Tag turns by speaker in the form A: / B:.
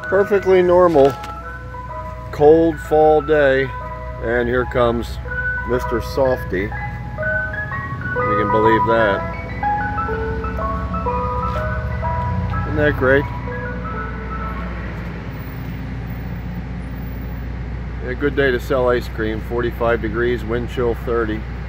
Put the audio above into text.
A: Perfectly normal cold fall day, and here comes Mr. Softee. You can believe that. Isn't that great? A good day to sell ice cream. 45 degrees, wind chill 30.